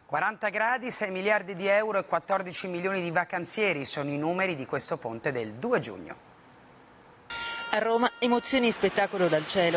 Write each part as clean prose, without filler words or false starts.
40 gradi, 6 miliardi di euro e 14 milioni di vacanzieri sono i numeri di questo ponte del 2 giugno. A Roma emozioni e spettacolo dal cielo.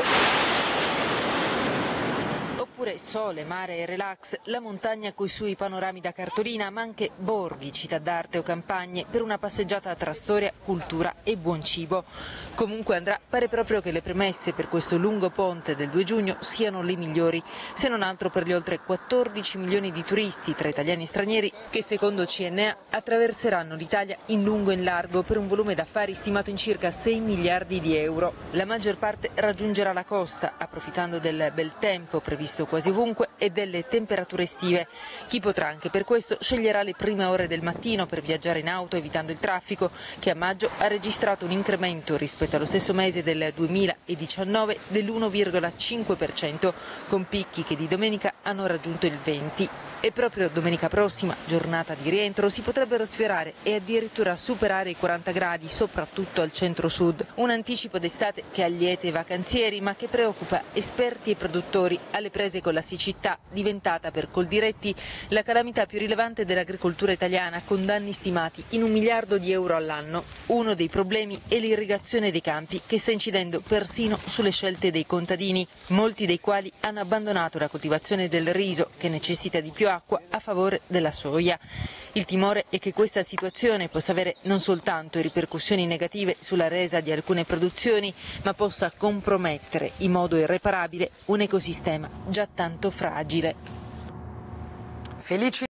Oppure sole, mare e relax, la montagna coi suoi panorami da cartolina, ma anche borghi, città d'arte o campagne per una passeggiata tra storia, cultura e buon cibo. Comunque andrà, pare proprio che le premesse per questo lungo ponte del 2 giugno siano le migliori, se non altro per gli oltre 14 milioni di turisti tra italiani e stranieri che secondo CNA attraverseranno l'Italia in lungo e in largo per un volume d'affari stimato in circa 6 miliardi di euro. La maggior parte raggiungerà la costa, approfittando del bel tempo previsto quasi ovunque e delle temperature estive. Chi potrà anche per questo sceglierà le prime ore del mattino per viaggiare in auto evitando il traffico, che a maggio ha registrato un incremento rispetto allo stesso mese del 2019 dell'1,5%, con picchi che di domenica hanno raggiunto il 20%. E proprio domenica prossima, giornata di rientro, si potrebbero sfiorare e addirittura superare i 40 gradi, soprattutto al centro-sud. Un anticipo d'estate che allieta i vacanzieri, ma che preoccupa esperti e produttori alle prese con la siccità, diventata per Coldiretti la calamità più rilevante dell'agricoltura italiana, con danni stimati in 1 miliardo di euro all'anno. Uno dei problemi è l'irrigazione dei campi, che sta incidendo persino sulle scelte dei contadini, molti dei quali hanno abbandonato la coltivazione del riso, che necessita di più acqua, a favore della soia. Il timore è che questa situazione possa avere non soltanto ripercussioni negative sulla resa di alcune produzioni, ma possa compromettere in modo irreparabile un ecosistema già tanto fragile.